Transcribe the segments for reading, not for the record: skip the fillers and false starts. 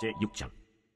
제6장.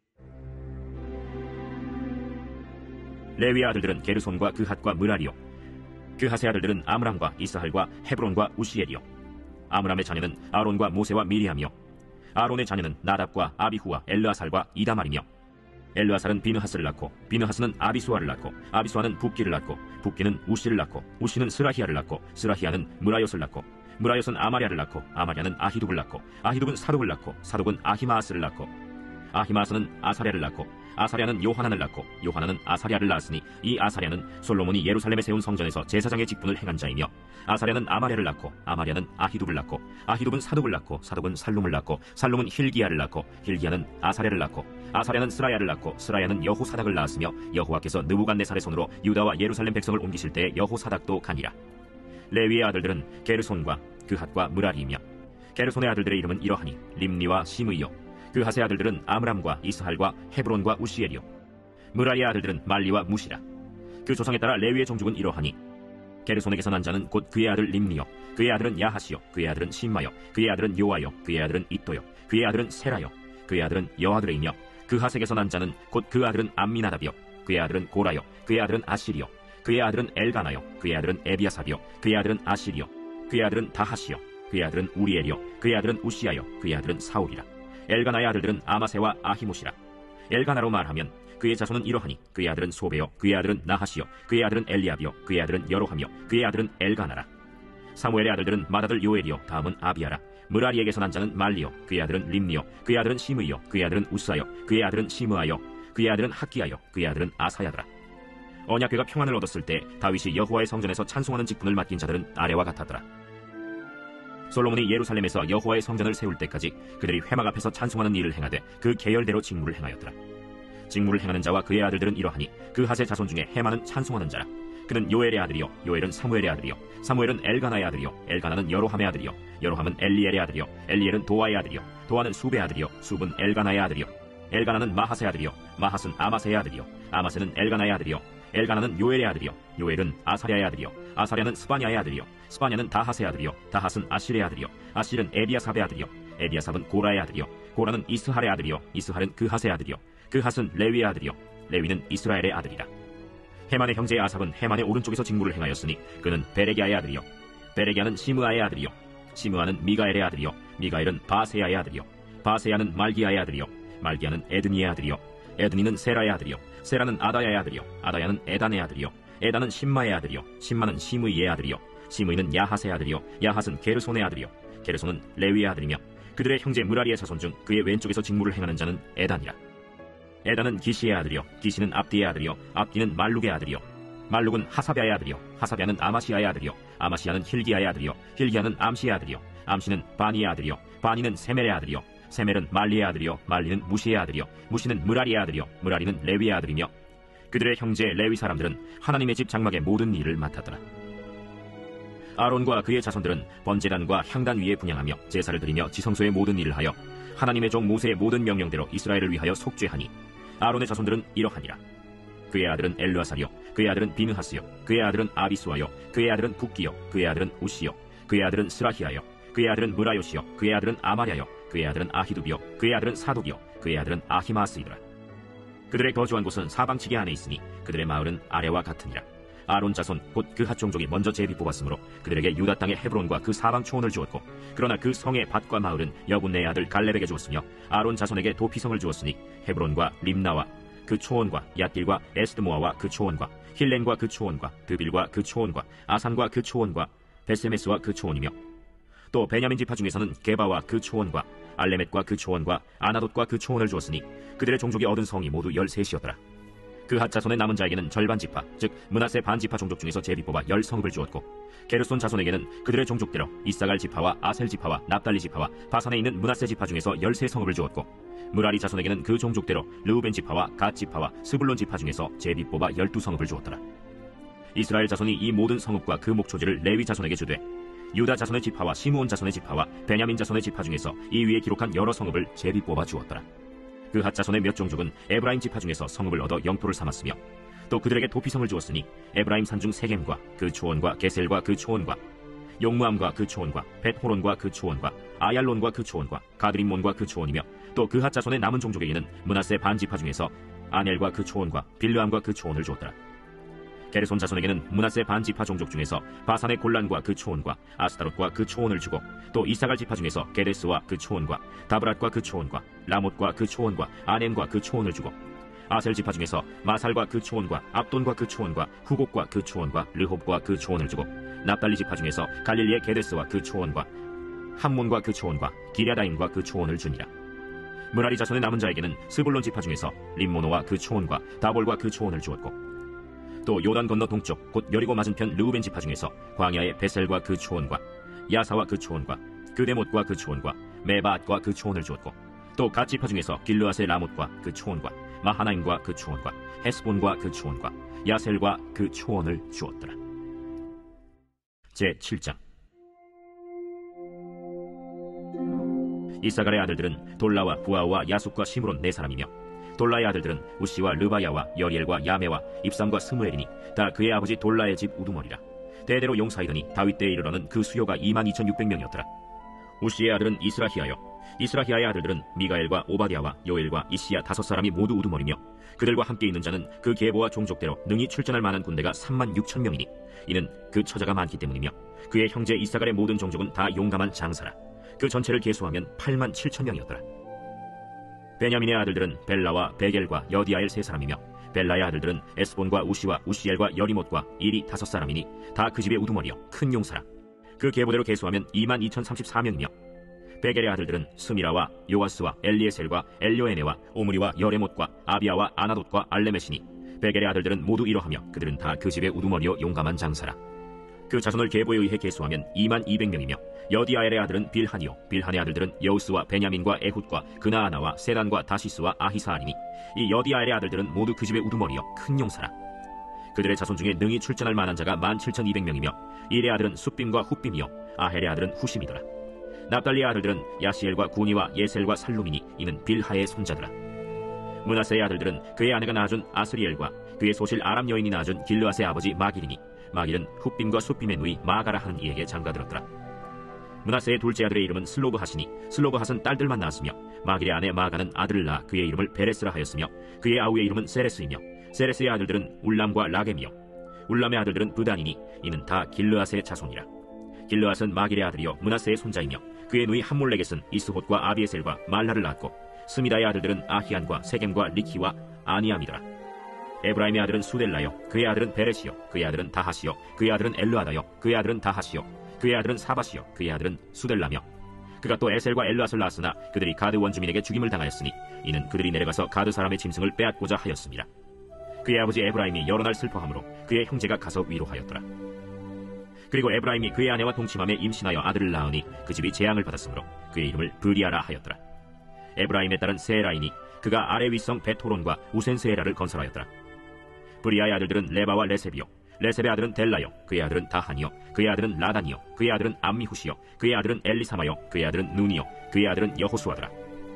레위의 아들들은 게르손과 그핫과 므라리요, 그핫의 아들들은 아므람과 이스할과 헤브론과 우시엘이요. 아므람의 자녀는 아론과 모세와 미리암이요, 아론의 자녀는 나답과 아비후와 엘르아살과 이다말이며, 엘르아살은 비느하스를 낳고 비느하스는 아비수아를 낳고 아비수아는 붓기를 낳고 붓기는 우시를 낳고 우시는 스라히아를 낳고 스라히아는 므라요스를 낳고 므라요스는 아마랴를 낳고 아마랴는 아히둡을 낳고 아히둡은 사독을 낳고 사독은 아히마아스를 낳고 아히마아스는 아사랴를 낳고 아사랴는 요하난을 낳고 요하난은 아사랴를 낳았으니 이 아사랴는 솔로몬이 예루살렘에 세운 성전에서 제사장의 직분을 행한 자이며, 아사랴는 아마랴를 낳고 아마랴는 아히둡을 낳고 아히둡은 사독을 낳고 사독은 살룸을 낳고 살룸은 힐기야를 낳고 힐기야는 아사랴를 낳고 아사랴는 스라야를 낳고 스라야는 여호사닥을 낳았으며, 여호와께서 느부갓네살의 손으로 유다와 예루살렘 백성을 옮기실 때에 여호사닥도 가니라. 레위의 아들들은 게르손과 그핫과 므라리이며, 게르손의 아들들의 이름은 이러하니 림니와 시므이요, 그핫의 아들들은 아므람과 이스할과 헤브론과 우시엘이요, 므라리의 아들들은 말리와 무시라. 그 조상에 따라 레위의 종족은 이러하니 게르손에게서 난 자는 곧 그의 아들 림니요, 그의 아들은 야하시요, 그의 아들은 심마요, 그의 아들은 요아요, 그의 아들은 이또요, 그의 아들은 세라요, 그의 아들은 여아드레이며, 그핫에게서 난 자는 곧 그 아들은 암미나답이요, 그의 아들은 고라요, 그의 아들은 아시리요, 그의 아들은 엘가나요, 그의 아들은 에비아삽이요, 그의 아들은 아시리요, 그의 아들은 다하시요, 그의 아들은 우리엘이요, 그의 아들은 우시아요, 그의 아들은 사울이라. 엘가나의 아들들은 아마세와 아히못이라. 엘가나로 말하면 그의 자손은 이러하니 그의 아들은 소베요, 그의 아들은 나하시요, 그의 아들은 엘리압이요, 그의 아들은 여로하며, 그의 아들은 엘가나라. 사무엘의 아들들은 맏아들 요엘이요, 다음은 아비야라. 므라리에게서 난 자는 말리요, 그의 아들은 림니요, 그의 아들은 시므이요, 그의 아들은 우사요, 그의 아들은 시므아요, 그의 아들은 학기야요, 그의 아들은 아사야더라. 언약궤가 평안을 얻었을 때 다윗이 여호와의 성전에서 찬송하는 직분을 맡긴 자들은 아래와 같았더라. 솔로몬이 예루살렘에서 여호와의 성전을 세울 때까지 그들이 회막 앞에서 찬송하는 일을 행하되 그 계열대로 직무를 행하였더라. 직무를 행하는 자와 그의 아들들은 이러하니 그핫의 자손 중에 헤만은 찬송하는 자라. 그는 요엘의 아들이요, 요엘은 사무엘의 아들이요, 사무엘은 엘가나의 아들이요, 엘가나는 여로함의 아들이요, 여로함은 엘리엘의 아들이요, 엘리엘은 도아의 아들이요, 도아는 숲의 아들이요, 숲은 엘가나의 아들이요, 엘가나는 마하스의 아들이요, 마하스는 아마세의 아들이요, 아마세는 엘가나의 아들이요, 엘가나는 요엘의 아들이요, 요엘은 아사랴의 아들이요, 아사랴는 스바냐의 아들이요, 스바냐는 다핫의 아들이요, 다핫은 아실의 아들이요, 아실은 에비아삽의 아들이요, 에비아삽은 고라의 아들이요, 고라는 이스할의 아들이요, 이스할은 그핫의 아들이요, 그핫은 레위의 아들이요, 레위는 이스라엘의 아들이라. 헤만의 형제 아삽은 헤만의 오른쪽에서 직무를 행하였으니 그는 베레기아의 아들이요, 베레기아는 시므아의 아들이요, 시므아는 미가엘의 아들이요, 미가엘은 바세야의 아들이요, 바세야는 말기야의 아들이요, 말기야는 에드니의 아들이요, 에드니는 세라의 아들이요, 세라는 아다야의 아들이요, 아다야는 에단의 아들이요, 에단은 심마의 아들이요, 심마는 시므이의 아들이요, 시므이는 야핫의 아들이요, 야핫은 게르손의 아들이요, 게르손은 레위의 아들이며, 그들의 형제 므라리의 자손 중 그의 왼쪽에서 직무를 행하는 자는 에단이라. 에단은 기시의 아들이요, 기시는 압디의 아들이요, 압디는 말룩의 아들이요, 말룩은 하사비아의 아들이요, 하사비아는 아마시아의 아들이요, 아마시아는 힐기야의 아들이요, 힐기야는 암시의 아들이요, 암시는 바니의 아들이요, 바니는 세멜의 아들이요, 세멜은 말리의 아들이요, 말리는 무시의 아들이요, 무시는 므라리의 아들이요, 므라리는 레위의 아들이며, 그들의 형제 레위 사람들은 하나님의 집 장막의 모든 일을 맡았더라. 아론과 그의 자손들은 번제단과 향단 위에 분향하며 제사를 드리며 지성소의 모든 일을 하여 하나님의 종 모세의 모든 명령대로 이스라엘을 위하여 속죄하니, 아론의 자손들은 이러하니라. 그의 아들은 엘르아살이요, 그의 아들은 비느하스요, 그의 아들은 아비수아요, 그의 아들은 붓기요, 그의 아들은 우시요, 그의 아들은 스라히아요, 그의 아들은 므라요시요, 그의 아들은 아마랴요, 그의 아들은 아히두비요, 그의 아들은 사독이요, 그의 아들은 아히마스이더라. 그들의 거주한 곳은 사방치기 안에 있으니 그들의 마을은 아래와 같으니라. 아론 자손 곧 그핫 종족이 먼저 제비 뽑았으므로 그들에게 유다 땅의 헤브론과 그 사방 초원을 주었고, 그러나 그 성의 밭과 마을은 여분네의 아들 갈렙에게 주었으며, 아론 자손에게 도피성을 주었으니 헤브론과 림나와 그 초원과 얏길과 에스드모아와 그 초원과 힐렌과 그 초원과 드빌과 그 초원과 아산과 그 초원과 베세메스와 그 초원이며, 또 베냐민 지파 중에서는 게바와 그 초원과 알레멧과 그 초원과 아나돗과 그 초원을 주었으니 그들의 종족이 얻은 성이 모두 13이었더라. 그핫 자손의 남은 자에게는 절반 지파, 즉 므낫세 반 지파 종족 중에서 제비 뽑아 10성읍을 주었고, 게르손 자손에게는 그들의 종족대로 이사갈 지파와 아셀 지파와 납달리 지파와 바산에 있는 므낫세 지파 중에서 13성읍을 주었고, 므라리 자손에게는 그 종족대로 르우벤 지파와 갓 지파와 스불론 지파 중에서 제비 뽑아 12성읍을 주었더라. 이스라엘 자손이 이 모든 성읍과 그 목초지를 레위 자손에게 주되, 유다 자손의 지파와 시므온 자손의 지파와 베냐민 자손의 지파 중에서 이 위에 기록한 여러 성읍을 제비 뽑아 주었더라. 그핫 자손의 몇 종족은 에브라임 지파 중에서 성읍을 얻어 영토를 삼았으며, 또 그들에게 도피성을 주었으니 에브라임 산중 세겜과 그 초원과 게셀과 그 초원과 용무암과 그 초원과 벳호론과 그 초원과 아얄론과 그 초원과 가드림몬과 그 초원이며 또 그핫 자손의 남은 종족에게는 므낫세 반지파 중에서 아넬과 그 초원과 빌르암과 그 초원을 주었더라. 게르손 자손에게는 므낫세 반지파 종족 중에서 바산의 골란과 그 초원과 아스타롯과 그 초원을 주고 또 이사갈 지파 중에서 게데스와 그 초원과 다브랏과 그 초원과 라못과 그 초원과 아넴과 그 초원을 주고 아셀 지파 중에서 마살과 그 초원과 압돈과 그 초원과 후곡과 그 초원과 르홉과 그 초원을 주고 납달리 지파 중에서 갈릴리의 게데스와 그 초원과 함몬과 그 초원과 기랴다임과 그 초원을 주니라. 므라리 자손의 남은 자에게는 스불론 지파 중에서 림모노와 그 초원과 다볼과 그 초원을 주었고 또 요단 건너 동쪽 곧 여리고 맞은편 르우벤 지파 중에서 광야의 베셀과 그 초원과 야사와 그 초원과 그데못과 그 초원과 메바앗과 그 초원을 주었고 또 갓 지파 중에서 길르앗의 라못과 그 초원과 마하나임과 그 초원과 헤스본과 그 초원과 야셀과 그 초원을 주었더라. 제7장. 이사갈의 아들들은 돌라와 부아와 야숫과 시므론 네 사람이며 돌라의 아들들은 우시와 르바야와 여리엘과 야메와 입삼과 스무엘이니 다 그의 아버지 돌라의 집 우두머리라. 대대로 용사이더니 다윗 때에 이르러는 그 수요가 22,600명이었더라. 우시의 아들은 이스라히야여 이스라히야의 아들들은 미가엘과 오바댜와 요엘과 이시야 5사람이 모두 우두머리며 그들과 함께 있는 자는 그 계보와 종족대로 능히 출전할 만한 군대가 36,000명이니 이는 그 처자가 많기 때문이며 그의 형제 이사갈의 모든 종족은 다 용감한 장사라. 그 전체를 계수하면 87,000명이었더라. 베냐민의 아들들은 벨라와 베겔과 여디아엘 3사람이며 벨라의 아들들은 에스본과 우시와 우시엘과 여리못과 일이 5사람이니 다 그 집의 우두머리여 큰 용사라. 그 계보대로 계수하면 22,034명이며 베겔의 아들들은 스미라와 요아스와 엘리에셀과 엘료에네와 오므리와 여레못과 아비아와 아나돗과 알레메시니 베겔의 아들들은 모두 이러하며 그들은 다 그 집의 우두머리요 용감한 장사라. 그 자손을 계보에 의해 계수하면 22,200명이며 여디아엘의 아들은 빌한이요 빌한의 아들들은 여우스와 베냐민과 에훗과 그나아나와 세단과 다시스와 아히사아리니 이 여디아엘의 아들들은 모두 그 집의 우두머리요 큰 용사라. 그들의 자손 중에 능히 출전할 만한 자가 17,200명이며 일의 아들은 숫빔과 훗빔이요 아헬의 아들은 후심이더라. 납달리의 아들들은 야시엘과 구니와 예셀과 살룸이니 이는 빌하의 손자더라. 므낫세의 아들들은 그의 아내가 낳아준 아스리엘과 그의 소실 아람 여인이 낳아준 길르앗의 아버지 마길이니 마길은 훗빔과 숫빔의 누이 마가라 하는 이에게 장가들었더라. 므낫세의 둘째 아들의 이름은 슬로브핫이니 슬로브핫은 딸들만 낳았으며 마길의 아내 마가는 아들을 낳아 그의 이름을 베레스라 하였으며 그의 아우의 이름은 세레스이며 세레스의 아들들은 울람과 라겜이요 울람의 아들들은 브단이니 이는 다 길르앗의 자손이라. 길르앗은 마길의 아들이요 므낫세의 손자이며 그의 누이 함몰렉겟은 이스톳과 아비에셀과 말라를 낳았고 스미다의 아들들은 아히안과 세겜과 리키와 아니암이더라. 에브라임의 아들은 수델라요 그의 아들은 베레시요 그의 아들은 다하시요 그의 아들은 엘르아다요 그의 아들은 다하시요 그의 아들은 사바시요 그의 아들은 수델라며 그가 또 에셀과 엘르앗을 낳았으나 그들이 가드 원주민에게 죽임을 당하였으니 이는 그들이 내려가서 가드 사람의 짐승을 빼앗고자 하였습니다. 그의 아버지 에브라임이 여러 날 슬퍼하므로 그의 형제가 가서 위로하였더라. 그리고 에브라임이 그의 아내와 동침함에 임신하여 아들을 낳으니 그 집이 재앙을 받았으므로 그의 이름을 브리아라 하였더라. 에브라임의 딸은 세라이니 그가 아래 윗성 베토론과 우센세에라를 건설하였더라. 브리아의 아들들은 레바와 레셉이요 레셉의 아들은 델라요 그의 아들은 다하니요 그의 아들은 라단이요 그의 아들은 암미후시요 그의 아들은 엘리사마요 그의 아들은 눈이요 그의 아들은 여호수아더라.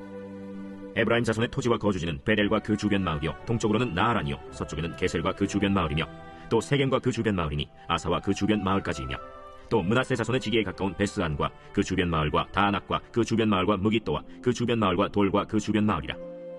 에브라임 자손의 토지와 거주지는 베델과 그 주변 마을이요 동쪽으로는 나아란이요 서쪽에는 게셀과 그 주변 마을이며 또 세겜과 그 주변 마을이니 아사와 그 주변 마을까지이며 또 므낫세 자손의 지기에 가까운 베스안과 그 주변 마을과 다낙과 그 주변 마을과 무깃도와 그 주변 마을과 돌과 그 주변 마을이라.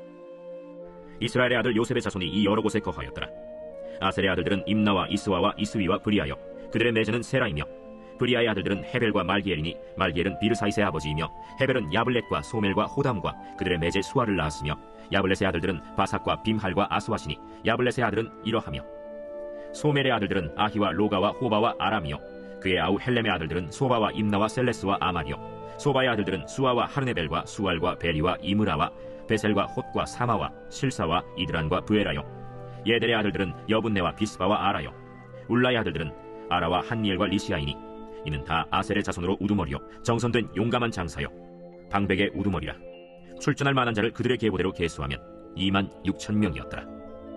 이스라엘의 아들 요셉의 자손이 이 여러 곳에 거하였더라. 아셀의 아들들은 임나와 이스와와 이스위와 브리아요 그들의 매제는 세라이며 브리아의 아들들은 헤벨과 말기엘이니 말기엘은 비르사이스의 아버지이며 헤벨은 야블렛과 소멜과 호담과 그들의 매제 수아를 낳았으며 야블렛의 아들들은 바삭과 빔할과 아스와시니 야블렛의 아들은 이러하며 소멜의 아들들은 아히와 로가와 호바와 아람이요 그의 아우 헬렘의 아들들은 소바와 임나와 셀레스와 아말이요 소바의 아들들은 수아와 하르네벨과 수알과 베리와 이므라와 베셀과 톳과 사마와 실사와 이드란과 브에라요 예델의 아들들은 여분네와 비스바와 아라요 울라의 아들들은 아라와 한니엘과 리시아이니 이는 다 아셀의 자손으로 우두머리요 정선된 용감한 장사요 방백의 우두머리라. 출전할 만한 자를 그들의 계보대로 계수하면 26,000명이었더라.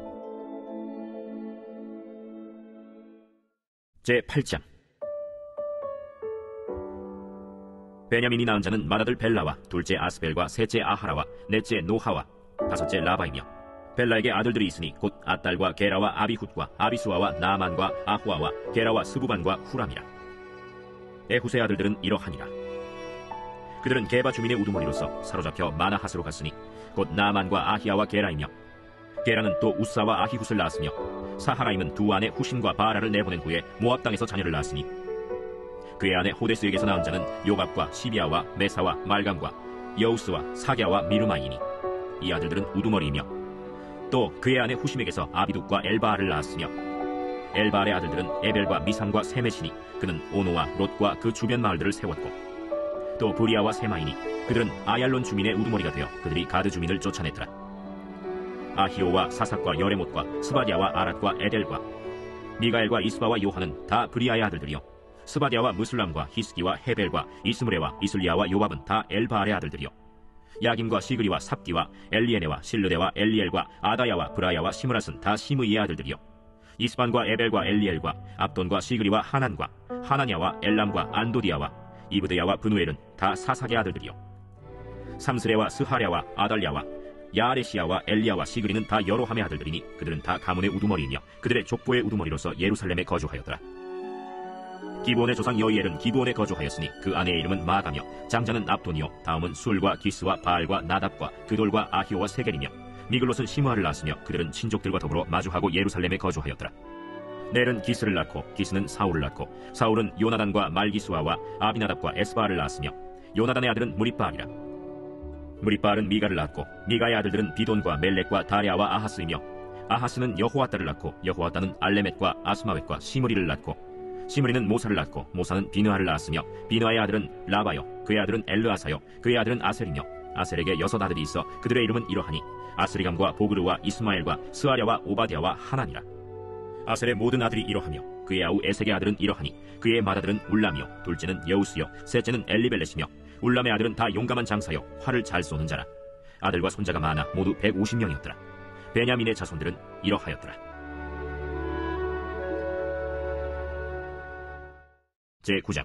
제8장. 베냐민이 낳은 자는 맏아들 벨라와 둘째 아스벨과 셋째 아하라와 넷째 노하와 다섯째 라바이며 벨라에게 아들들이 있으니 곧 아딸과 게라와 아비훗과 아비수아와 나아만과 아후아와 게라와 스부반과 후람이라. 에훗의 아들들은 이러하니라. 그들은 게바 주민의 우두머리로서 사로잡혀 마나핫으로 갔으니 곧 나만과 아히야와 게라이며, 게라는 또 우사와 아히훗을 낳았으며, 사하라임은 두 아내 후신과 바라를 내보낸 후에 모압 땅에서 자녀를 낳았으니, 그의 아내 호데스에게서 낳은 자는 요갑과 시비아와 메사와 말감과 여우스와 사갸와 미르마이니, 이 아들들은 우두머리이며, 또 그의 아내 후심에게서 아비둑과 엘바알을 낳았으며, 엘바알의 아들들은 에벨과 미삼과 세메시니, 그는 오노와 롯과 그 주변 마을들을 세웠고, 또 브리아와 세마이니, 그들은 아얄론 주민의 우두머리가 되어 그들이 가드 주민을 쫓아냈더라. 아히오와 사삭과 여레못과 스바디아와 아랏과 에델과 미가엘과 이스바와 요한은 다 브리아의 아들들이요, 스바디아와 무슬람과 히스기와 헤벨과 이스므레와 이슬리아와 요밥은 다 엘바알의 아들들이요, 야김과 시그리와 삽디와 엘리에네와 실르데와 엘리엘과 아다야와 브라야와 시므랏은 다 시므이의 아들들이요, 이스반과 에벨과 엘리엘과 압돈과 시그리와 하난과 하나냐와 엘람과 안도디아와 이브드야와 브누엘은 다 사삭의 아들들이요, 삼스레와 스하랴와 아달랴와 야레시야와 엘리야와 시그리는 다 여로함의 아들들이니 그들은 다 가문의 우두머리이며 그들의 족보의 우두머리로서 예루살렘에 거주하였더라. 기브온의 조상 여이엘은 기브온에 거주하였으니 그 아내의 이름은 마가며 장자는 압돈이요, 다음은 술과 기스와 바알과 나답과 그돌과 아히오와 세겔이며, 미글롯은 시므아를 낳았으며 그들은 친족들과 더불어 마주하고 예루살렘에 거주하였더라. 넬은 기스를 낳고 기스는 사울을 낳고 사울은 요나단과 말기수아와 아비나답과 에스바알을 낳았으며, 요나단의 아들은 무리바알이라. 무리바알은 미가를 낳았고 미가의 아들들은 비돈과 멜렉과 다레아와 아하스이며, 아하스는 여호와따를 낳고 여호와따는 알레멧과 아스마웻과 시므리를 낳고 시므리는 모사를 낳고 모사는 비느하를 낳았으며, 비느하의 아들은 라바요, 그의 아들은 엘르아사요, 그의 아들은 아셀이며, 아셀에게 6 아들이 있어 그들의 이름은 이러하니 아스리감과 보그르와 이스마엘과 스아랴와 오바디아와 하나니라. 아셀의 모든 아들이 이러하며 그의 아우 에색의 아들은 이러하니 그의 맏아들은 울람이요, 둘째는 여우스요, 셋째는 엘리벨렛이며, 울람의 아들은 다 용감한 장사요, 활을 잘 쏘는 자라. 아들과 손자가 많아 모두 150명이었더라. 베냐민의 자손들은 이러하였더라. 제9장.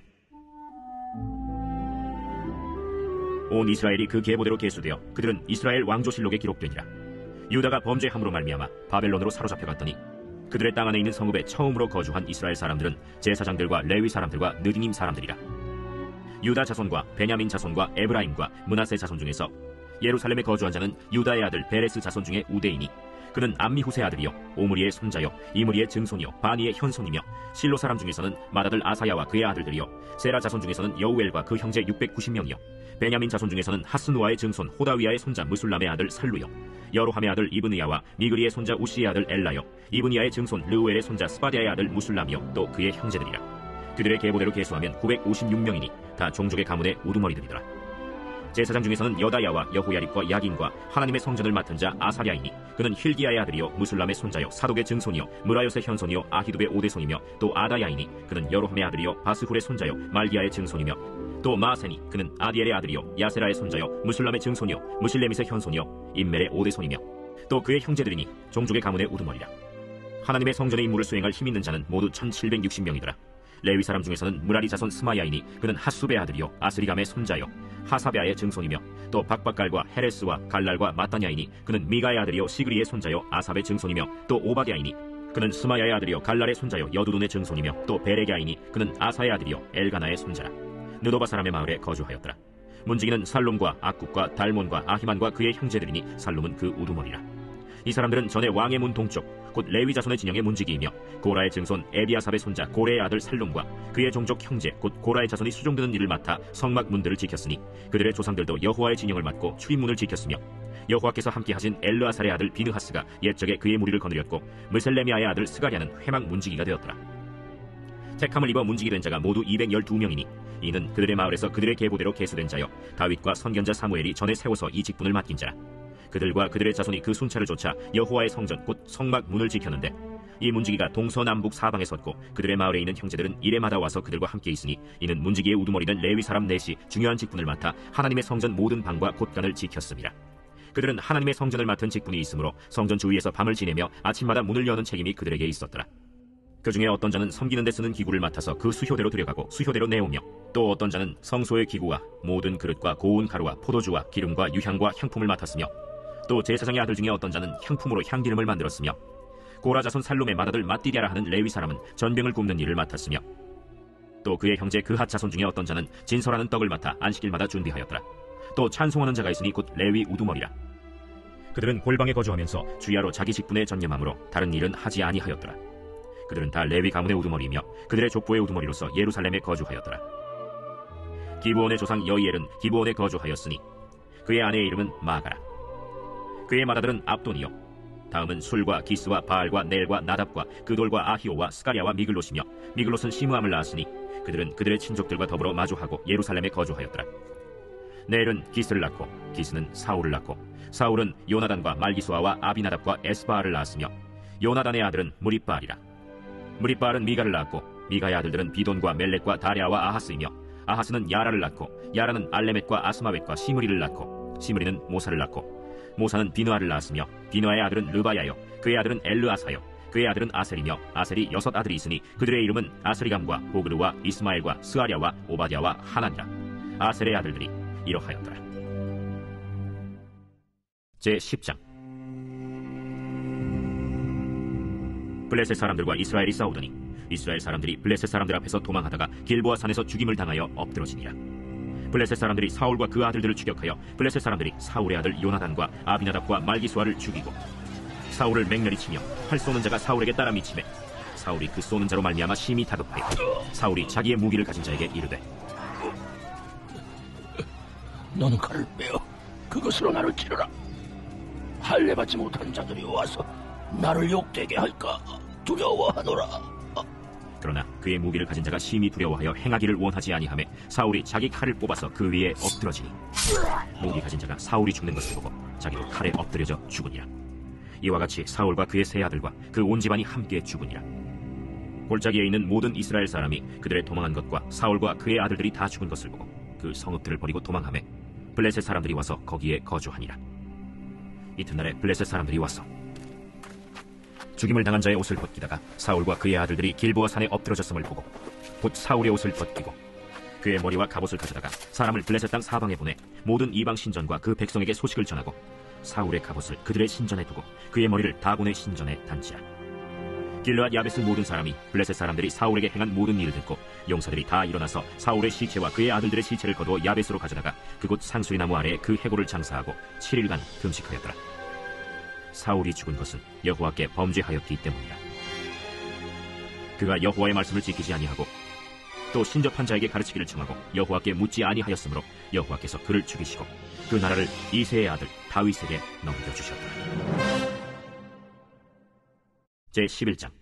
온 이스라엘이 그 계보대로 계수되어 그들은 이스라엘 왕조실록에 기록되니라. 유다가 범죄함으로 말미암아 바벨론으로 사로잡혀갔더니 그들의 땅 안에 있는 성읍에 처음으로 거주한 이스라엘 사람들은 제사장들과 레위 사람들과 느디님 사람들이라. 유다 자손과 베냐민 자손과 에브라임과 므낫세 자손 중에서 예루살렘에 거주한 자는 유다의 아들 베레스 자손 중에 우데이니, 그는 암미후세 아들이요, 오므리의 손자요, 이므리의 증손이요, 바니의 현손이며, 실로 사람 중에서는 맏아들 아사야와 그의 아들들이요, 세라 자손 중에서는 여우엘과 그 형제 690명이요, 베냐민 자손 중에서는 하스누아의 증손 호다위아의 손자 무술람의 아들 살루요, 여로함의 아들 이브니야와 미그리의 손자 우시의 아들 엘라요, 이브니야의 증손 르우엘의 손자 스바디아의 아들 무술람이요, 또 그의 형제들이라. 그들의 계보대로 계수하면 956명이니 다 종족의 가문의 우두머리들이더라. 제사장 중에서는 여다야와 여호야립과 야긴과 하나님의 성전을 맡은 자 아사랴이니, 그는 힐기야의 아들이요, 무술람의 손자요, 사독의 증손이요, 무라요의 현손이요, 아히둡의 오대손이며, 또 아다야이니, 그는 여로함의 아들이요, 바스훌의 손자요, 말기야의 증손이며, 또 마세니, 그는 아디엘의 아들이요, 야세라의 손자요, 무술람의 증손이요, 무실레밋의 현손이요, 임멜의 오대손이며, 또 그의 형제들이니 종족의 가문의 우두머리라. 하나님의 성전의 임무를 수행할 힘 있는 자는 모두 1760명이더라. 레위 사람 중에서는 무라리 자손 스마야이니, 그는 핫숲의 아들이요, 아스리감의 손자요, 하사베아의 증손이며, 또 박박갈과 헤레스와 갈랄과 마따냐이니, 그는 미가의 아들이요, 시그리의 손자요, 아삽의 증손이며, 또 오바디아이니, 그는 스마야의 아들이요, 갈랄의 손자요, 여두둔의 증손이며, 또 베레갸이니, 그는 아사의 아들이요, 엘가나의 손자라. 느도바 사람의 마을에 거주하였더라. 문지기는 살룸과 악국과 달몬과 아히만과 그의 형제들이니, 살룸은 그 우두머리라. 이 사람들은 전에 왕의 문 동쪽 곧 레위 자손의 진영의 문지기이며, 고라의 증손 에비아삽의 손자 고레의 아들 살룸과 그의 종족 형제 곧 고라의 자손이 수종드는 일을 맡아 성막 문들을 지켰으니, 그들의 조상들도 여호와의 진영을 맡고 출입문을 지켰으며, 여호와께서 함께 하신 엘르아살의 아들 비느하스가 옛적에 그의 무리를 거느렸고, 무셀레미아의 아들 스가랴는 회막 문지기가 되었더라. 택함을 입어 문지기 된 자가 모두 212명이니 이는 그들의 마을에서 그들의 계보대로 계수된 자여, 다윗과 선견자 사무엘이 전에 세워서 이 직분을 맡긴 자라. 그들과 그들의 자손이 그 순찰을 좇아 여호와의 성전 곧 성막 문을 지켰는데, 이 문지기가 동서남북 사방에 섰고 그들의 마을에 있는 형제들은 이레마다 와서 그들과 함께 있으니, 이는 문지기의 우두머리는 레위 사람 넷이 중요한 직분을 맡아 하나님의 성전 모든 방과 곳간을 지켰습니다. 그들은 하나님의 성전을 맡은 직분이 있으므로 성전 주위에서 밤을 지내며 아침마다 문을 여는 책임이 그들에게 있었더라. 그 중에 어떤 자는 섬기는 데 쓰는 기구를 맡아서 그 수효대로 들여가고 수효대로 내오며, 또 어떤 자는 성소의 기구와 모든 그릇과 고운 가루와 포도주와 기름과 유향과 향품을 맡았으며, 또 제사장의 아들 중에 어떤 자는 향품으로 향기름을 만들었으며, 고라 자손 살룸의 맏아들 맏디랴라 하는 레위 사람은 전병을 굽는 일을 맡았으며, 또 그의 형제 그핫 자손 중에 어떤 자는 진설하는 떡을 맡아 안식일마다 준비하였더라. 또 찬송하는 자가 있으니 곧 레위 우두머리라. 그들은 골방에 거주하면서 주야로 자기 직분에 전념함으로 다른 일은 하지 아니하였더라. 그들은 다 레위 가문의 우두머리이며 그들의 족보의 우두머리로서 예루살렘에 거주하였더라. 기브온의 조상 여이엘은 기브온에 거주하였으니 그의 아내의 이름은 마가라. 그의 맏아들은 압돈이요, 다음은 술과 기스와 바알과 넬과 나답과 그돌과 아히오와 스가랴와 미글롯이며 미글롯은 시므암을 낳았으니 그들은 그들의 친족들과 더불어 마주하고 예루살렘에 거주하였더라. 넬은 기스를 낳고 기스는 사울을 낳고 사울은 요나단과 말기수아와 아비나답과 에스바알을 낳았으며 요나단의 아들은 무리바알이라. 무리바알은 미가를 낳았고 미가의 아들들은 비돈과 멜렉과 다랴와 아하스이며 아하스는 야라를 낳고 야라는 알레멧과 아스마웻과 시므리를 낳고 시므리는 모사를 낳고 모사는 비누아를 낳았으며 비누아의 아들은 르바야요 그의 아들은 엘르아사요 그의 아들은 아셀이며 아셀이 6 아들이 있으니 그들의 이름은 아스리감과 호그르와 이스마엘과 스아랴와 오바댜와 하나니라. 아셀의 아들들이 이러하였더라. 제10장. 블레셋 사람들과 이스라엘이 싸우더니 이스라엘 사람들이 블레셋 사람들 앞에서 도망하다가 길보아 산에서 죽임을 당하여 엎드러지니라. 블레셋 사람들이 사울과 그 아들들을 추격하여 블레셋 사람들이 사울의 아들 요나단과 아비나답과 말기수아를 죽이고 사울을 맹렬히 치며 활 쏘는 자가 사울에게 따라 미치매 사울이 그 쏘는 자로 말미암아 심히 다급하여 사울이 자기의 무기를 가진 자에게 이르되 너는 칼을 빼어 그것으로 나를 치르라. 할례 받지 못한 자들이 와서 나를 욕되게 할까 두려워하노라. 그러나 그의 무기를 가진 자가 심히 두려워하여 행하기를 원하지 아니하매 사울이 자기 칼을 뽑아서 그 위에 엎드러지니 무기 가진 자가 사울이 죽는 것을 보고 자기도 칼에 엎드려져 죽으니라. 이와 같이 사울과 그의 세 아들과 그 온 집안이 함께 죽으니라. 골짜기에 있는 모든 이스라엘 사람이 그들의 도망한 것과 사울과 그의 아들들이 다 죽은 것을 보고 그 성읍들을 버리고 도망하매 블레셋 사람들이 와서 거기에 거주하니라. 이튿날에 블레셋 사람들이 와서 죽임을 당한 자의 옷을 벗기다가 사울과 그의 아들들이 길보아 산에 엎드러졌음을 보고 곧 사울의 옷을 벗기고 그의 머리와 갑옷을 가져다가 사람을 블레셋 땅 사방에 보내 모든 이방 신전과 그 백성에게 소식을 전하고 사울의 갑옷을 그들의 신전에 두고 그의 머리를 다곤의 신전에 단지라. 길르앗 야베스 모든 사람이 블레셋 사람들이 사울에게 행한 모든 일을 듣고 용사들이 다 일어나서 사울의 시체와 그의 아들들의 시체를 거두어 야베스로 가져다가 그곳 상수리 나무 아래에 그 해골을 장사하고 7일간 금식하였더라. 사울이 죽은 것은 여호와께 범죄하였기 때문이라. 그가 여호와의 말씀을 지키지 아니하고 또 신접한 자에게 가르치기를 청하고 여호와께 묻지 아니하였으므로 여호와께서 그를 죽이시고 그 나라를 이새의 아들 다윗에게 넘겨주셨더라. 제11장.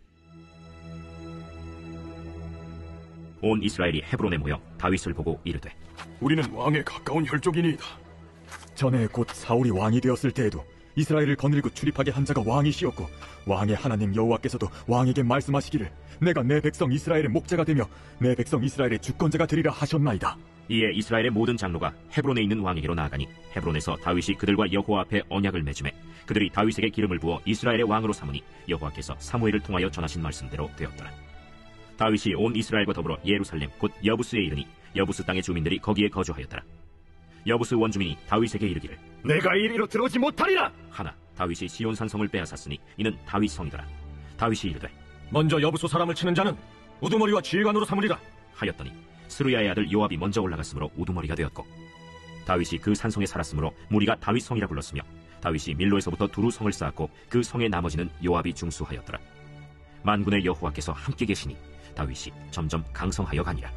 온 이스라엘이 헤브론에 모여 다윗을 보고 이르되 우리는 왕에 가까운 혈족이니이다. 전에 곧 사울이 왕이 되었을 때에도 이스라엘을 거느리고 출입하게 한 자가 왕이시었고 왕의 하나님 여호와께서도 왕에게 말씀하시기를 내가 내 백성 이스라엘의 목자가 되며 내 백성 이스라엘의 주권자가 되리라 하셨나이다. 이에 이스라엘의 모든 장로가 헤브론에 있는 왕에게로 나아가니 헤브론에서 다윗이 그들과 여호와 앞에 언약을 맺음에 그들이 다윗에게 기름을 부어 이스라엘의 왕으로 삼으니 여호와께서 사무엘을 통하여 전하신 말씀대로 되었더라. 다윗이 온 이스라엘과 더불어 예루살렘 곧 여부스에 이르니 여부스 땅의 주민들이 거기에 거주하였더라. 여부스 원주민이 다윗에게 이르기를 내가 이리로 들어오지 못하리라 하나 다윗이 시온 산성을 빼앗았으니 이는 다윗 성이더라. 다윗이 이르되 먼저 여부수 사람을 치는 자는 우두머리와 지휘관으로 삼으리라 하였더니 스루야의 아들 요압이 먼저 올라갔으므로 우두머리가 되었고 다윗이 그 산성에 살았으므로 무리가 다윗 성이라 불렀으며 다윗이 밀로에서부터 두루 성을 쌓았고 그 성의 나머지는 요압이 중수하였더라. 만군의 여호와께서 함께 계시니 다윗이 점점 강성하여 가니라.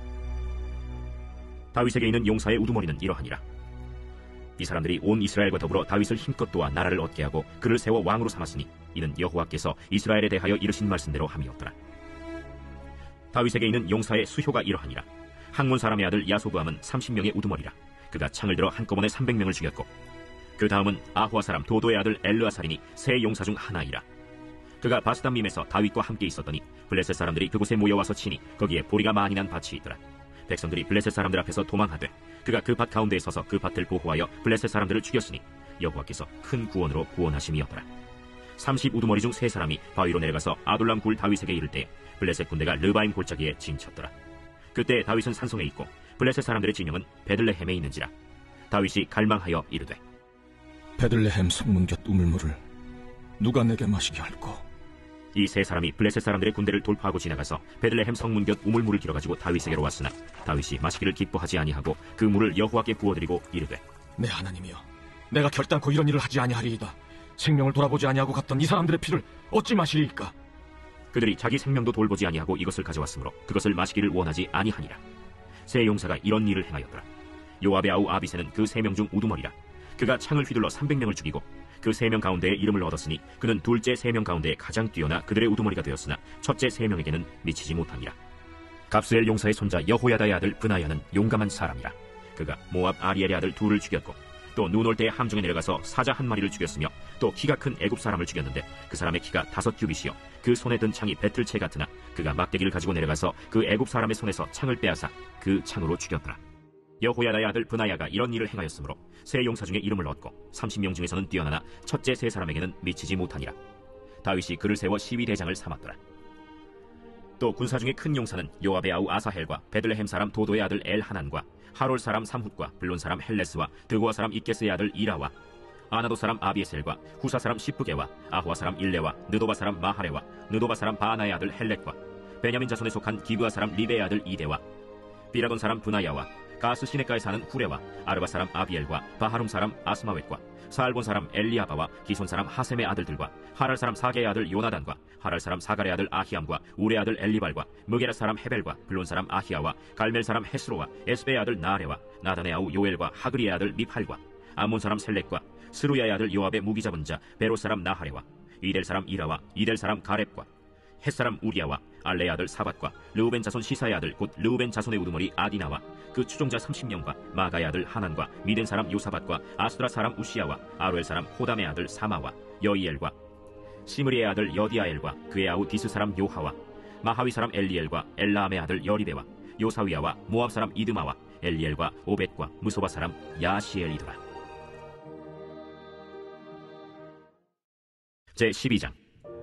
다윗에게 있는 용사의 우두머리는 이러하니라. 이 사람들이 온 이스라엘과 더불어 다윗을 힘껏 도와 나라를 얻게 하고 그를 세워 왕으로 삼았으니 이는 여호와께서 이스라엘에 대하여 이르신 말씀대로 함이었더라. 다윗에게 있는 용사의 수효가 이러하니라. 학몬 사람의 아들 야소부함은 30명의 우두머리라. 그가 창을 들어 한꺼번에 300명을 죽였고 그 다음은 아후아 사람 도도의 아들 엘르아살이니 세 용사 중 하나이라. 그가 바스담밈에서 다윗과 함께 있었더니 블레셋 사람들이 그곳에 모여와서 치니 거기에 보리가 많이 난 밭이 있더라. 백성들이 블레셋 사람들 앞에서 도망하되 그가 그 밭 가운데에 서서 그 밭을 보호하여 블레셋 사람들을 죽였으니 여호와께서 큰 구원으로 구원하심이었더라. 30 우두머리 중 3사람이 바위로 내려가서 아둘람 굴 다윗에게 이를 때 블레셋 군대가 르바임 골짜기에 진쳤더라. 그때 다윗은 산성에 있고 블레셋 사람들의 진영은 베들레헴에 있는지라. 다윗이 갈망하여 이르되 베들레헴 성문 곁 우물물을 누가 내게 마시게 할꼬. 이 세 사람이 블레셋 사람들의 군대를 돌파하고 지나가서 베들레헴 성문 곁 우물물을 길어가지고 다윗에게로 왔으나 다윗이 마시기를 기뻐하지 아니하고 그 물을 여호와께 부어드리고 이르되 내 하나님이여, 내가 결단코 이런 일을 하지 아니하리이다. 생명을 돌아보지 아니하고 갔던 이 사람들의 피를 어찌 마시리이까? 그들이 자기 생명도 돌보지 아니하고 이것을 가져왔으므로 그것을 마시기를 원하지 아니하니라. 세 용사가 이런 일을 행하였더라. 요압의 아우 아비새는 그 세 명 중 우두머리라. 그가 창을 휘둘러 300명을 죽이고 그 3명 가운데에 이름을 얻었으니 그는 둘째 3명 가운데에 가장 뛰어나 그들의 우두머리가 되었으나 첫째 3명에게는 미치지 못하니라. 갑수엘 용사의 손자 여호야다의 아들 브나야는 용감한 사람이라. 그가 모압 아리엘의 아들 둘을 죽였고 또 눈 올 때에 함정에 내려가서 사자 한 마리를 죽였으며 또 키가 큰 애굽 사람을 죽였는데 그 사람의 키가 5규빗이요 그 손에 든 창이 배틀채 같으나 그가 막대기를 가지고 내려가서 그 애굽 사람의 손에서 창을 빼앗아 그 창으로 죽였더라. 여호야다의 아들 브나야가 이런 일을 행하였으므로 세 용사 중에 이름을 얻고 30명 중에서는 뛰어나나 첫째 세 사람에게는 미치지 못하니라. 다윗이 그를 세워 12대장을 삼았더라. 또 군사 중에 큰 용사는 요압의 아우 아사헬과 베들레헴 사람 도도의 아들 엘하난과 하롤 사람 삼훗과 블론 사람 헬레스와 드고아 사람 이게스의 아들 이라와 아나도 사람 아비에셀과 후사 사람 시프게와 아호아 사람 일레와 느도바 사람 마하레와 느도바 사람 바나의 아들 헬렉과 베냐민 자손에 속한 기브아 사람 리베의 아들 이데와 비라돈 사람 브나야와 가스 시네가에 사는 후레와 아르바 사람 아비엘과 바하룸 사람 아스마웻과 사알본 사람 엘리아바와 기손 사람 하셈의 아들들과 하랄 사람 사게의 아들 요나단과 하랄 사람 사갈의 아들 아히암과 우레 아들 엘리발과 무게라 사람 헤벨과 블론 사람 아히야와 갈멜 사람 헤스로와 에스베의 아들 나레와 나단의 아우 요엘과 하그리의 아들 미팔과 암몬 사람 셀렉과 스루야의 아들 요압의 무기 잡은 자 베로 사람 나하레와 이델 사람 이라와 이델 사람 가렙과 헷 사람 우리야와 알레의 아들 사밧과 르우벤 자손 시사의 아들 곧 르우벤 자손의 우두머리 아디나와 그 추종자 30명과 마가의 아들 하난과 미덴 사람 요사밧과 아스드라 사람 우시야와 아로엘 사람 호담의 아들 사마와 여이엘과 시므리의 아들 여디아엘과 그의 아우 디스 사람 요하와 마하위 사람 엘리엘과 엘라함의 아들 여리베와 요사위야와 모압 사람 이드마와 엘리엘과 오벳과 무소바 사람 야시엘이더라. 제12장.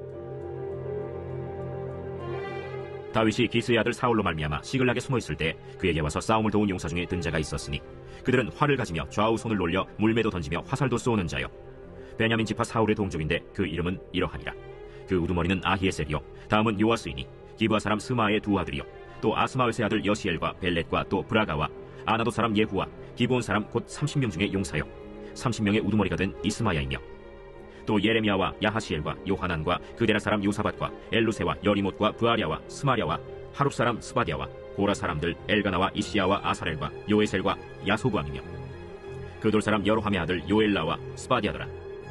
다윗이 기스의 아들 사울로 말미암아 시글락에 숨어있을 때 그에게 와서 싸움을 도운 용사 중에 든 자가 있었으니 그들은 활을 가지며 좌우 손을 놀려 물매도 던지며 화살도 쏘는 자요 베냐민 지파 사울의 동족인데 그 이름은 이러하니라. 그 우두머리는 아히에셀이요 다음은 요아스이니 기브아 사람 스마의 두 아들이요 또 아스마웻의 아들 여시엘과 벨렛과 또 브라가와 아나도 사람 예후와 기브온 사람 곧 30명 중에 용사요 30명의 우두머리가 된 이스마야이며 또 예레미야와 야하시엘과 요하난과 그데라 사람 요사밧과 엘루세와 여리못과 부아랴와 스마랴와 하룹 사람 스바디아와 고라 사람들 엘가나와 이시야와 아사렐과 요에셀과 야소부암이며 그돌 사람 여로함의 아들 요엘라와 스바디아더라.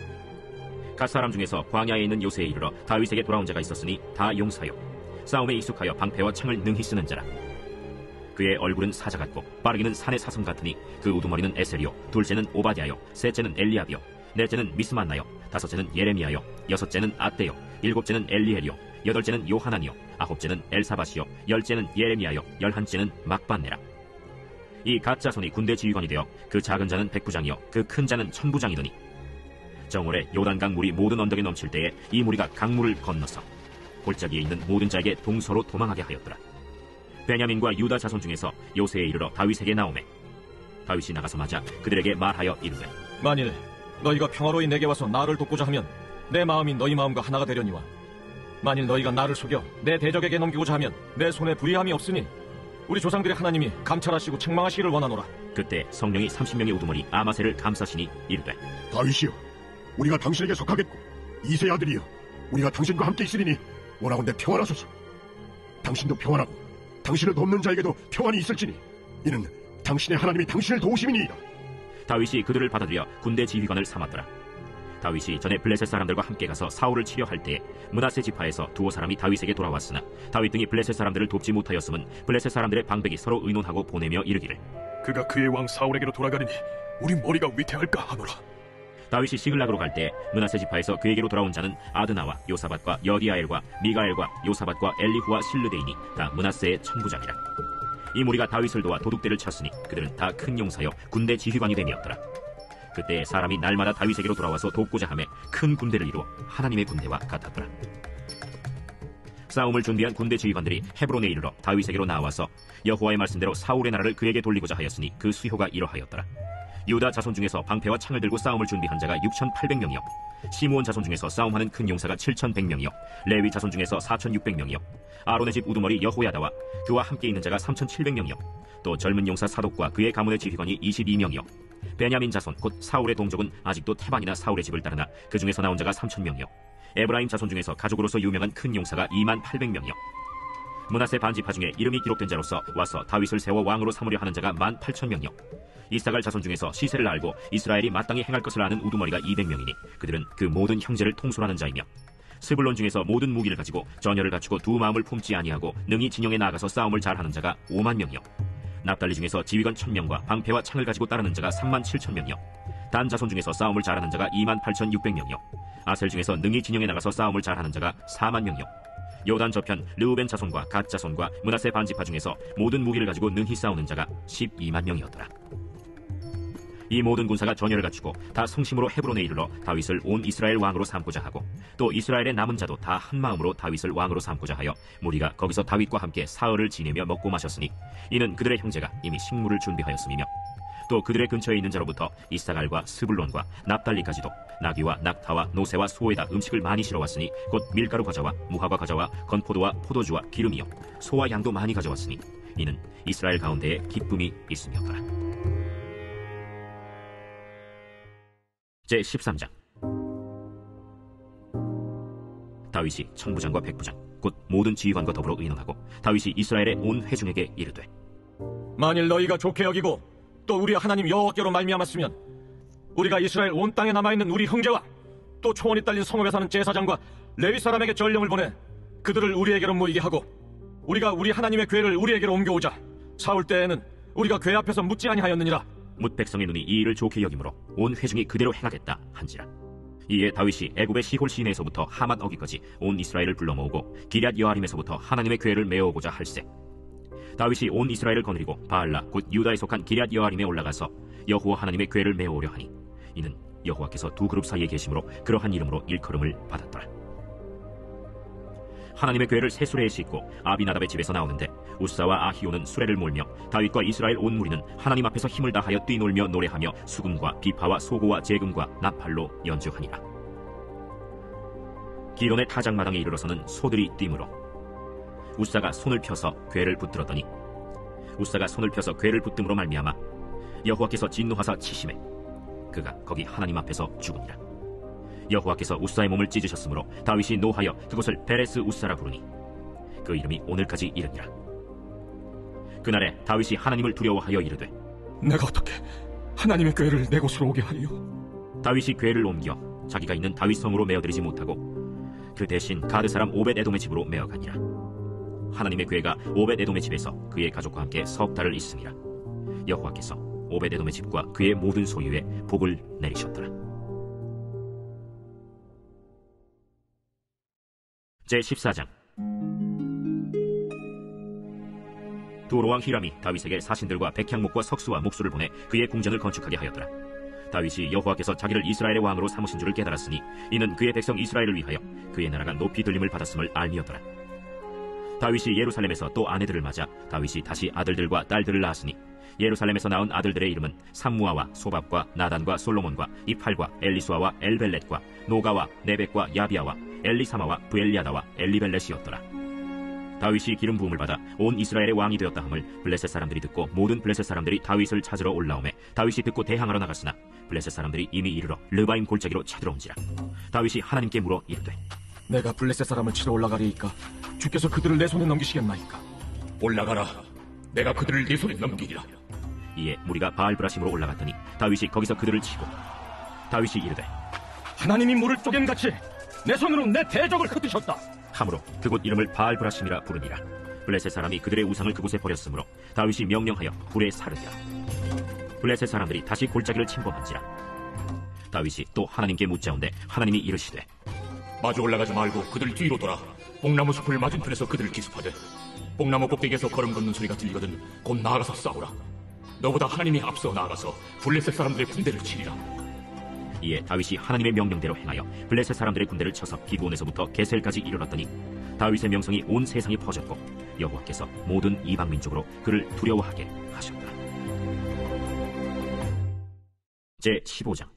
갓 사람 중에서 광야에 있는 요새에 이르러 다윗에게 돌아온 자가 있었으니 다 용사요 싸움에 익숙하여 방패와 창을 능히 쓰는 자라. 그의 얼굴은 사자 같고 빠르기는 산의 사슴 같으니 그 우두머리는 에셀이요 둘째는 오바댜요 셋째는 엘리압이요 넷째는 미스만나요 다섯째는 예레미야요 여섯째는 아떼요 일곱째는 엘리엘이요 여덟째는 요하난이요 아홉째는 엘사밧이요 열째는 예레미야요 열한째는 막반네라. 이 갓 자손이 군대 지휘관이 되어 그 작은 자는 백부장이요 그 큰 자는 천부장이더니 정월에 요단강 물이 모든 언덕에 넘칠 때에 이 무리가 강물을 건너서 골짜기에 있는 모든 자에게 동서로 도망하게 하였더라. 베냐민과 유다 자손 중에서 요새에 이르러 다윗에게 나오매 다윗이 나가서 맞아 그들에게 말하여 이르되 만일 너희가 평화로이 내게 와서 나를 돕고자 하면 내 마음이 너희 마음과 하나가 되려니와 만일 너희가 나를 속여 내 대적에게 넘기고자 하면 내 손에 불의함이 없으니 우리 조상들의 하나님이 감찰하시고 책망하시기를 원하노라. 그때 성령이 30명의 우두머리 아마셀을 감싸시니 이르되 다윗이여 우리가 당신에게 속하겠고 이새의 아들이여 우리가 당신과 함께 있으리니 원하건대 평안하소서. 당신도 평안하고 당신을 돕는 자에게도 평안이 있을지니 이는 당신의 하나님이 당신을 도우심이니이다. 다윗이 그들을 받아들여 군대 지휘관을 삼았더라. 다윗이 전에 블레셋 사람들과 함께 가서 사울을 치려할 때에 므낫세 지파에서 두어 사람이 다윗에게 돌아왔으나 다윗 등이 블레셋 사람들을 돕지 못하였음은 블레셋 사람들의 방백이 서로 의논하고 보내며 이르기를 그가 그의 왕 사울에게로 돌아가리니 우리 머리가 위태할까 하노라. 다윗이 시글락으로 갈 때 므낫세 지파에서 그에게로 돌아온 자는 아드나와 요사밧과 여디아엘과 미가엘과 요사밧과 엘리후와 실르데이니 다 므낫세의 천부장이라. 이 무리가 다윗을 도와 도둑대를 쳤으니 그들은 다 큰 용사여 군대 지휘관이 됨이었더라. 그때 사람이 날마다 다윗에게로 돌아와서 돕고자 하며 큰 군대를 이루어 하나님의 군대와 같았더라. 싸움을 준비한 군대 지휘관들이 헤브론에 이르러 다윗에게로 나와서 여호와의 말씀대로 사울의 나라를 그에게 돌리고자 하였으니 그 수효가 이러하였더라. 유다 자손 중에서 방패와 창을 들고 싸움을 준비한 자가 6,800명이요 시므온 자손 중에서 싸움하는 큰 용사가 7,100명이요 레위 자손 중에서 4,600명이요 아론의 집 우두머리 여호야다와 그와 함께 있는 자가 3,700명이요 또 젊은 용사 사독과 그의 가문의 지휘관이 22명이요 베냐민 자손 곧 사울의 동족은 아직도 태반이나 사울의 집을 따르나 그 중에서 나온 자가 3,000명이요 에브라임 자손 중에서 가족으로서 유명한 큰 용사가 28,000명이요 므낫세 반지파 중에 이름이 기록된 자로서 와서 다윗을 세워 왕으로 삼으려 하는 자가 18,000명이요 이사갈 자손 중에서 시세를 알고 이스라엘이 마땅히 행할 것을 아는 우두머리가 200명이니 그들은 그 모든 형제를 통솔하는 자이며 스불론 중에서 모든 무기를 가지고 전열을 갖추고 두 마음을 품지 아니하고 능히 진영에 나가서 싸움을 잘하는 자가 50,000명이요 납달리 중에서 지휘관 1,000명과 방패와 창을 가지고 따르는 자가 37,000명이요 단 자손 중에서 싸움을 잘하는 자가 28,600명이요 아셀 중에서 능히 진영에 나가서 싸움을 잘하는 자가 40,000명이요 요단 저편 르우벤 자손과 갓 자손과 므낫세 반지파 중에서 모든 무기를 가지고 능히 싸우는 자가 120,000명이었더라. 이 모든 군사가 전열을 갖추고 다 성심으로 헤브론에 이르러 다윗을 온 이스라엘 왕으로 삼고자 하고 또 이스라엘의 남은 자도 다 한마음으로 다윗을 왕으로 삼고자 하여 무리가 거기서 다윗과 함께 사흘을 지내며 먹고 마셨으니 이는 그들의 형제가 이미 식물을 준비하였음이며 또 그들의 근처에 있는 자로부터 이사갈과 스불론과 납달리까지도 나귀와 낙타와 노새와 소에다 음식을 많이 실어왔으니 곧 밀가루 과자와 무화과 과자와 건포도와 포도주와 기름이요 소와 양도 많이 가져왔으니 이는 이스라엘 가운데에 기쁨이 있음이었더라. 제13장 다윗이 천부장과 백부장 곧 모든 지휘관과 더불어 의논하고 다윗이 이스라엘의 온 회중에게 이르되 만일 너희가 좋게 여기고 또 우리 하나님 여호와께로 말미암았으면 우리가 이스라엘 온 땅에 남아있는 우리 형제와 또 초원이 딸린 성읍에 사는 제사장과 레위 사람에게 전령을 보내 그들을 우리에게로 모이게 하고 우리가 우리 하나님의 궤를 우리에게로 옮겨오자. 사울 때에는 우리가 궤 앞에서 묻지 아니하였느니라. 뭇 백성의 눈이 이 일을 좋게 여김으로 온 회중이 그대로 행하겠다 한지라. 이에 다윗이 애굽의 시홀 시내에서부터 하맛 어기까지 온 이스라엘을 불러 모으고 기럇 여아림에서부터 하나님의 궤를 메어오고자 할세. 다윗이 온 이스라엘을 거느리고 바알라 곧 유다에 속한 기럇 여아림에 올라가서 여호와 하나님의 궤를 메어오려 하니 이는 여호와께서 두 그룹 사이에 계심으로 그러한 이름으로 일컬음을 받았더라. 하나님의 궤를 새 수레에 싣고 아비나답의 집에서 나오는데 우사와 아히오는 수레를 몰며 다윗과 이스라엘 온 무리는 하나님 앞에서 힘을 다하여 뛰놀며 노래하며 수금과 비파와 소고와 제금과 나팔로 연주하니라. 기론의 타작마당에 이르러서는 소들이 뛰므로 우사가 손을 펴서 궤를 붙들었더니 우사가 손을 펴서 궤를 붙듦으로 말미암아 여호와께서 진노하사 치심에 그가 거기 하나님 앞에서 죽으니라. 여호와께서 우사의 몸을 찢으셨으므로 다윗이 노하여 그곳을 베레스 우사라 부르니 그 이름이 오늘까지 이르니라. 그날에 다윗이 하나님을 두려워하여 이르되 내가 어떻게 하나님의 궤를 내 곳으로 오게 하리요? 다윗이 궤를 옮겨 자기가 있는 다윗 성으로 메어들이지 못하고 그 대신 가드 사람 오벳 에돔의 집으로 메어가니라. 하나님의 궤가 오벳 에돔의 집에서 그의 가족과 함께 석 달을 있음이라. 여호와께서 오벳 에돔의 집과 그의 모든 소유에 복을 내리셨더라. 제14장 두로왕 히람이 다윗에게 사신들과 백향목과 석수와 목수를 보내 그의 궁전을 건축하게 하였더라. 다윗이 여호와께서 자기를 이스라엘의 왕으로 삼으신 줄을 깨달았으니 이는 그의 백성 이스라엘을 위하여 그의 나라가 높이 들림을 받았음을 알미었더라. 다윗이 예루살렘에서 또 아내들을 맞아 다윗이 다시 아들들과 딸들을 낳았으니 예루살렘에서 낳은 아들들의 이름은 삼무아와 소밥과 나단과 솔로몬과 이팔과 엘리수아와 엘벨렛과 노가와 네벡과 야비아와 엘리사마와 부엘리아다와 엘리벨렛이었더라. 다윗이 기름 부음을 받아 온 이스라엘의 왕이 되었다 함을 블레셋 사람들이 듣고 모든 블레셋 사람들이 다윗을 찾으러 올라오매 다윗이 듣고 대항하러 나갔으나 블레셋 사람들이 이미 이르러 르바임 골짜기로 쳐들어온지라. 다윗이 하나님께 물어 이르되 내가 블레셋 사람을 치러 올라가리이까 주께서 그들을 내 손에 넘기시겠나이까? 올라가라. 내가 그들을 네 손에 넘기리라. 이에 무리가 바알브라심으로 올라갔더니 다윗이 거기서 그들을 치고 다윗이 이르되 하나님이 물을 쪼갠같이 내 손으로 내 대적을 흩으셨다. 함으로 그곳 이름을 바알브라심이라 부르니라. 블레셋 사람이 그들의 우상을 그곳에 버렸으므로 다윗이 명령하여 불에 사르니라. 블레셋 사람들이 다시 골짜기를 침범한지라. 다윗이 또 하나님께 묻자온데 하나님이 이르시되 마주 올라가지 말고 그들 뒤로 돌아 뽕나무 숲을 맞은편에서 그들을 기습하되 뽕나무 꼭대기에서 걸음 걷는 소리가 들리거든 곧 나아가서 싸우라. 너보다 하나님이 앞서 나아가서 블레셋 사람들의 군대를 치리라. 이에 다윗이 하나님의 명령대로 행하여 블레셋 사람들의 군대를 쳐서 기브온에서부터 게셀까지 이르렀더니 다윗의 명성이 온 세상에 퍼졌고 여호와께서 모든 이방 민족으로 그를 두려워하게 하셨다. 제15장.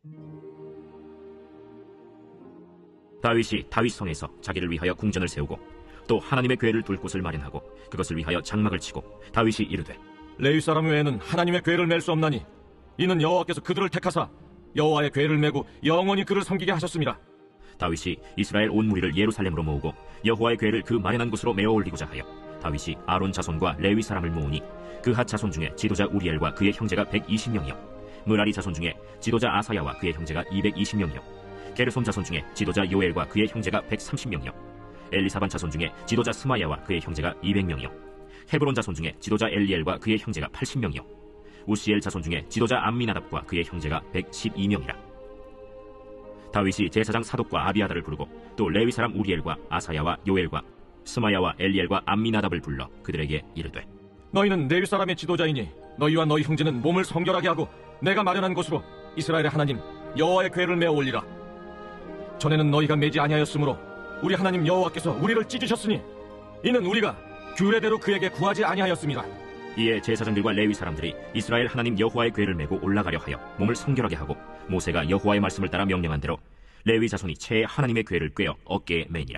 다윗이 다윗성에서 자기를 위하여 궁전을 세우고 또 하나님의 궤를 둘 곳을 마련하고 그것을 위하여 장막을 치고 다윗이 이르되, 레위 사람 외에는 하나님의 궤를 맬 수 없나니 이는 여호와께서 그들을 택하사 여호와의 궤를 메고 영원히 그를 섬기게 하셨습니다. 다윗이 이스라엘 온 무리를 예루살렘으로 모으고 여호와의 궤를 그 마련한 곳으로 메어 올리고자 하여 다윗이 아론 자손과 레위 사람을 모으니 그핫 자손 중에 지도자 우리엘과 그의 형제가 120명이요 므라리 자손 중에 지도자 아사야와 그의 형제가 220명이요 게르솜 자손 중에 지도자 요엘과 그의 형제가 130명이요 엘리사반 자손 중에 지도자 스마야와 그의 형제가 200명이요 헤브론 자손 중에 지도자 엘리엘과 그의 형제가 80명이요 우시엘 자손 중에 지도자 암미나답과 그의 형제가 112명이라. 다윗이 제사장 사독과 아비아다를 부르고 또 레위 사람 우리엘과 아사야와 요엘과 스마야와 엘리엘과 암미나답을 불러 그들에게 이르되, 너희는 레위 사람의 지도자이니 너희와 너희 형제는 몸을 성결하게 하고 내가 마련한 곳으로 이스라엘의 하나님 여호와의 궤를 메어 올리라. 전에는 너희가 매지 아니하였으므로 우리 하나님 여호와께서 우리를 찢으셨으니 이는 우리가 규례대로 그에게 구하지 아니하였습니다. 이에 제사장들과 레위 사람들이 이스라엘 하나님 여호와의 궤를 메고 올라가려 하여 몸을 성결하게 하고 모세가 여호와의 말씀을 따라 명령한 대로 레위 자손이 채에 하나님의 궤를 꿰어 어깨에 매니라.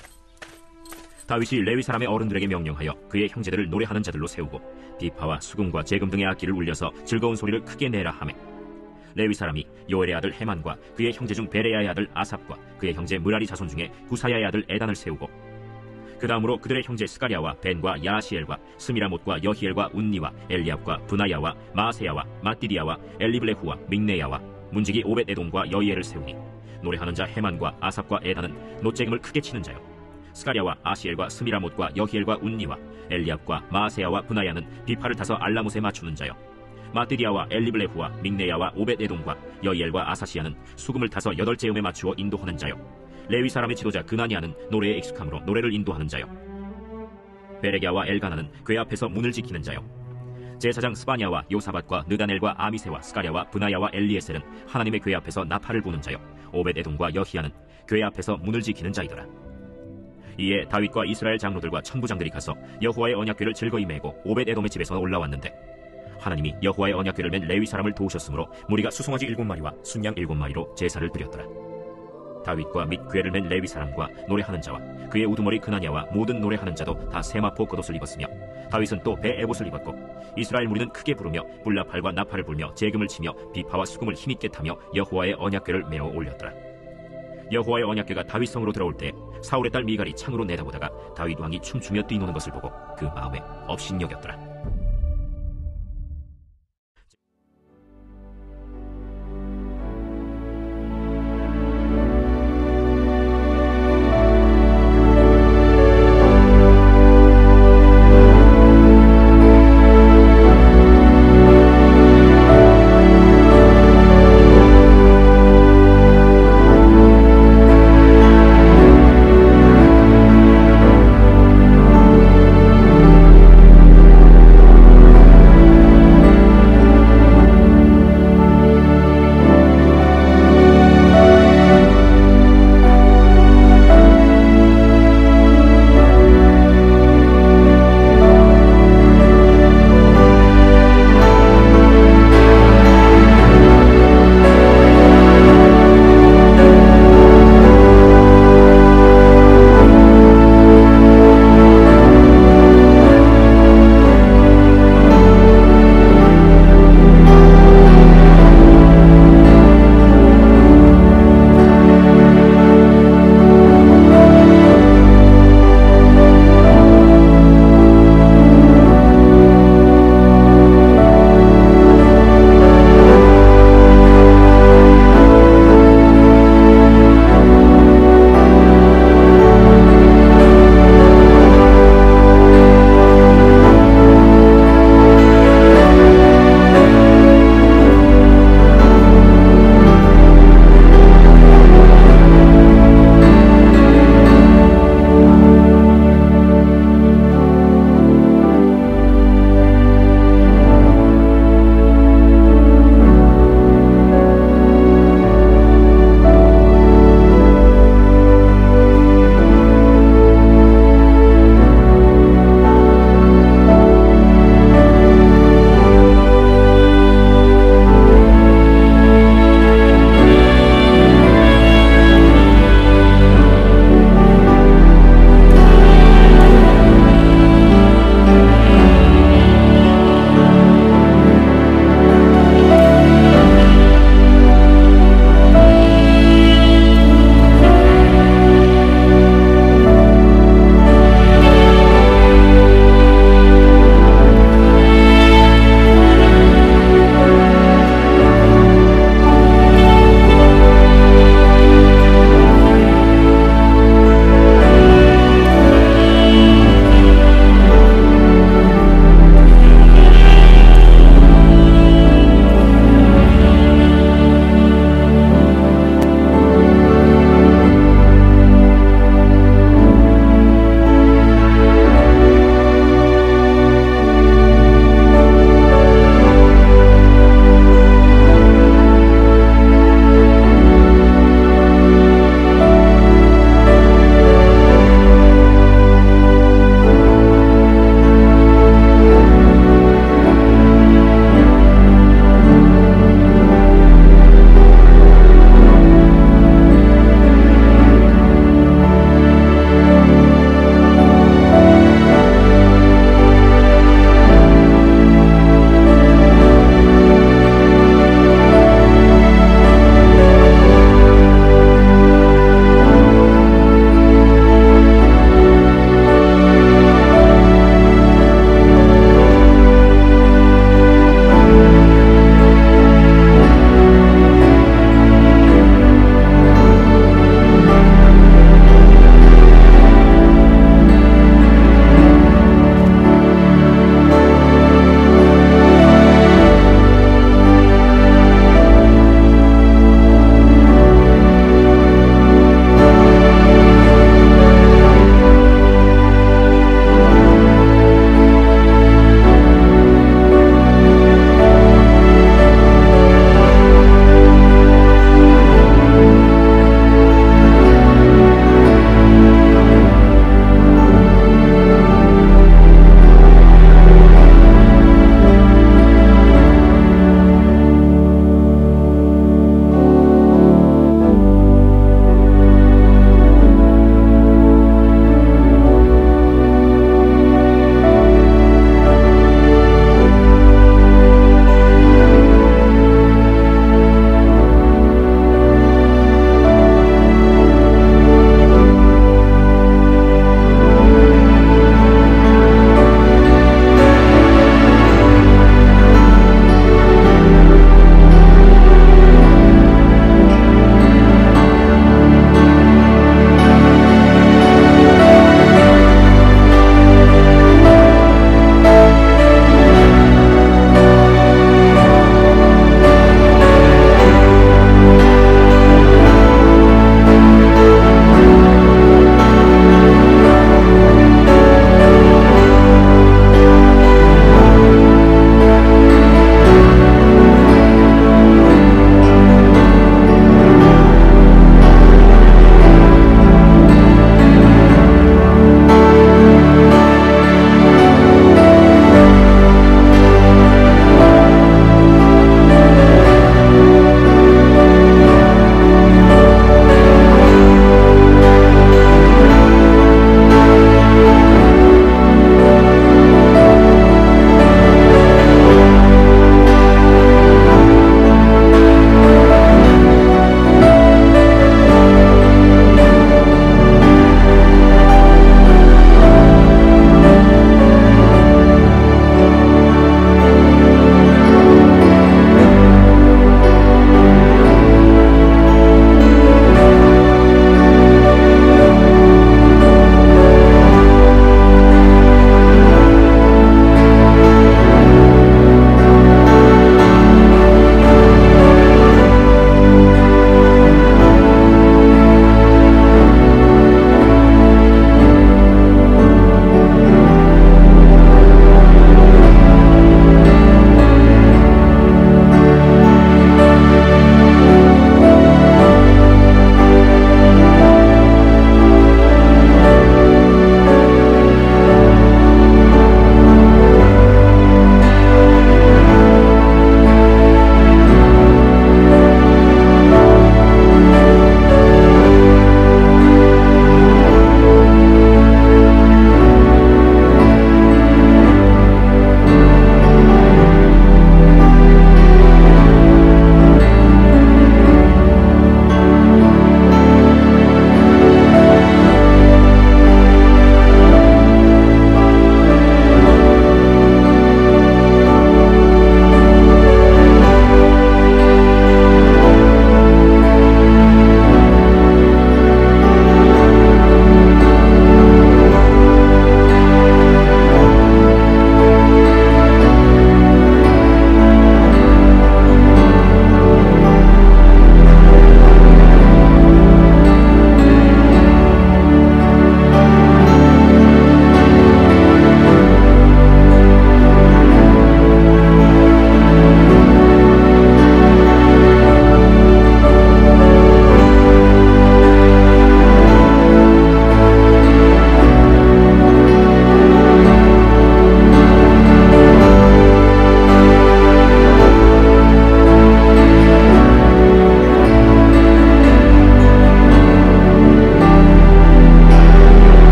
다윗이 레위 사람의 어른들에게 명령하여 그의 형제들을 노래하는 자들로 세우고 비파와 수금과 재금 등의 악기를 울려서 즐거운 소리를 크게 내라 하매, 레위 사람이 요엘의 아들 헤만과 그의 형제 중 베레야의 아들 아삽과 그의 형제 므라리 자손 중에 구사야의 아들 에단을 세우고 그 다음으로 그들의 형제 스가랴와 벤과 야시엘과 스미라못과 여히엘과 운니와 엘리압과 브나야와 마세야와 마띠디야와 엘리블레후와 믹네야와 문지기 오벳에돔과 여이엘을 세우니 노래하는 자 헤만과 아삽과 에단은 노재금을 크게 치는 자요 스가랴와 아시엘과 스미라못과 여히엘과 운니와 엘리압과 마세야와 브나야는 비파를 타서 알라못에 맞추는 자요 마띠디야와 엘리블레후와 믹네야와 오벳에돔과 여이엘과 아사시야는 수금을 타서 8재음에 맞추어 인도하는 자요 레위 사람의 지도자 그나니아는 노래에 익숙함으로 노래를 인도하는 자요 베레갸와 엘가나는 궤 앞에서 문을 지키는 자요 제사장 스바냐와 요사밧과 느다넬과 아미세와 스가랴와 브나야와 엘리에셀은 하나님의 궤 앞에서 나팔을 부는 자요 오벳에돔과 여히야는 궤 앞에서 문을 지키는 자이더라. 이에 다윗과 이스라엘 장로들과 천부장들이 가서 여호와의 언약궤를 즐거이 메고 오벳에돔의 집에서 올라왔는데 하나님이 여호와의 언약궤를 맨 레위 사람을 도우셨으므로 무리가 수송아지 7마리와 순양 7마리로 제사를 드렸더라. 다윗과 및 궤를 맨 레위 사람과 노래하는 자와 그의 우두머리 그나냐와 모든 노래하는 자도 다 세마포 겉옷을 입었으며 다윗은 또 배 에봇을 입었고 이스라엘 무리는 크게 부르며 불나팔과 나팔을 불며 재금을 치며 비파와 수금을 힘있게 타며 여호와의 언약궤를 메어 올렸더라. 여호와의 언약궤가 다윗성으로 들어올 때 사울의 딸 미갈이 창으로 내다보다가 다윗 왕이 춤추며 뛰노는 것을 보고 그 마음에 업신여겼더라.